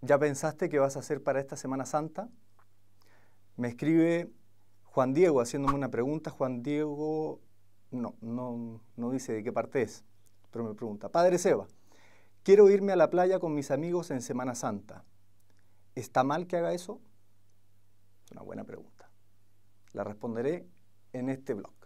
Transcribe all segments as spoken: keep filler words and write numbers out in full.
¿Ya pensaste qué vas a hacer para esta Semana Santa? Me escribe Juan Diego haciéndome una pregunta. Juan Diego no, no, no dice de qué parte es, pero me pregunta: Padre Seba, quiero irme a la playa con mis amigos en Semana Santa. ¿Está mal que haga eso? Es una buena pregunta. La responderé en este blog.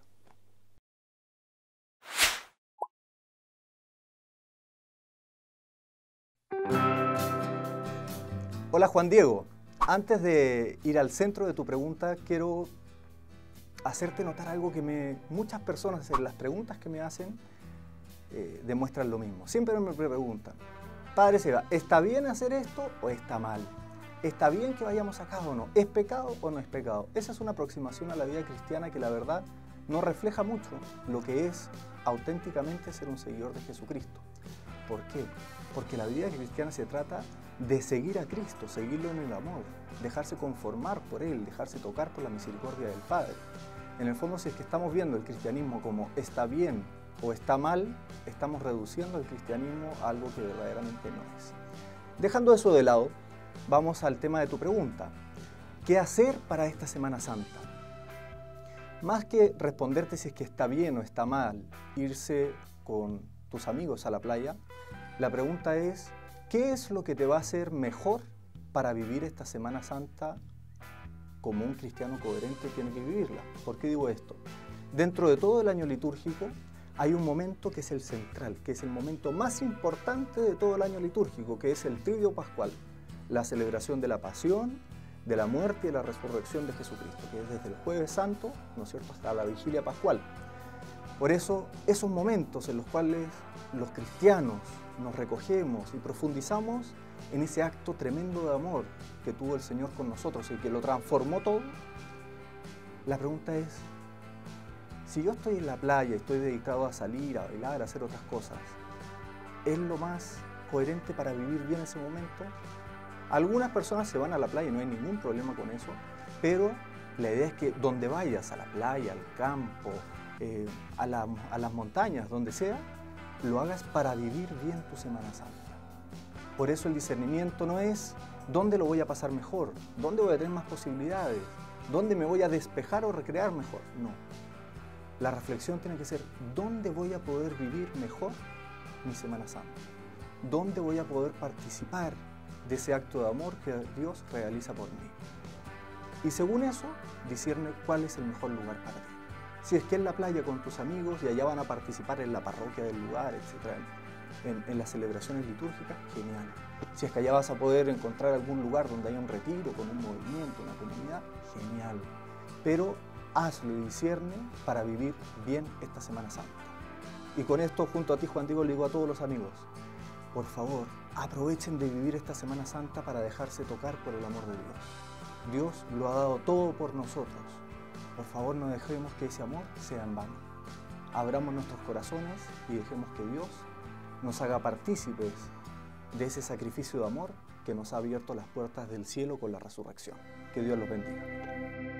Hola Juan Diego, antes de ir al centro de tu pregunta, quiero hacerte notar algo que me, muchas personas en las preguntas que me hacen eh, demuestran lo mismo. Siempre me preguntan: Padre Seba, ¿está bien hacer esto o está mal? ¿Está bien que vayamos acá o no? ¿Es pecado o no es pecado? Esa es una aproximación a la vida cristiana que la verdad no refleja mucho lo que es auténticamente ser un seguidor de Jesucristo. ¿Por qué? Porque la vida cristiana se trata de seguir a Cristo, seguirlo en el amor, dejarse conformar por Él, dejarse tocar por la misericordia del Padre. En el fondo, si es que estamos viendo el cristianismo como está bien o está mal, estamos reduciendo el cristianismo a algo que verdaderamente no es. Dejando eso de lado, vamos al tema de tu pregunta. ¿Qué hacer para esta Semana Santa? Más que responderte si es que está bien o está mal irse con tus amigos a la playa, la pregunta es: ¿qué es lo que te va a hacer mejor para vivir esta Semana Santa como un cristiano coherente tiene que vivirla? ¿Por qué digo esto? Dentro de todo el año litúrgico hay un momento que es el central, que es el momento más importante de todo el año litúrgico, que es el Triduo Pascual, la celebración de la pasión, de la muerte y de la resurrección de Jesucristo, que es desde el Jueves Santo, ¿no es cierto?, hasta la Vigilia Pascual. Por eso, esos momentos en los cuales los cristianos nos recogemos y profundizamos en ese acto tremendo de amor que tuvo el Señor con nosotros y que lo transformó todo, la pregunta es: si yo estoy en la playa y estoy dedicado a salir, a bailar, a hacer otras cosas, ¿es lo más coherente para vivir bien ese momento? Algunas personas se van a la playa y no hay ningún problema con eso, pero la idea es que donde vayas, a la playa, al campo, eh, a, la, a las montañas, donde sea, lo hagas para vivir bien tu Semana Santa. Por eso el discernimiento no es dónde lo voy a pasar mejor, dónde voy a tener más posibilidades, dónde me voy a despejar o recrear mejor. No. La reflexión tiene que ser: ¿dónde voy a poder vivir mejor mi Semana Santa? ¿Dónde voy a poder participar de ese acto de amor que Dios realiza por mí? Y según eso, discierne cuál es el mejor lugar para ti. Si es que en la playa con tus amigos y allá van a participar en la parroquia del lugar, etcétera, en, en las celebraciones litúrgicas, genial. Si es que allá vas a poder encontrar algún lugar donde haya un retiro con un movimiento, una comunidad, genial. Pero hazlo y discierne para vivir bien esta Semana Santa. Y con esto, junto a ti, Juan Diego, le digo a todos los amigos: por favor, aprovechen de vivir esta Semana Santa para dejarse tocar por el amor de Dios. Dios lo ha dado todo por nosotros. Por favor, no dejemos que ese amor sea en vano. Abramos nuestros corazones y dejemos que Dios nos haga partícipes de ese sacrificio de amor que nos ha abierto las puertas del cielo con la resurrección. Que Dios los bendiga.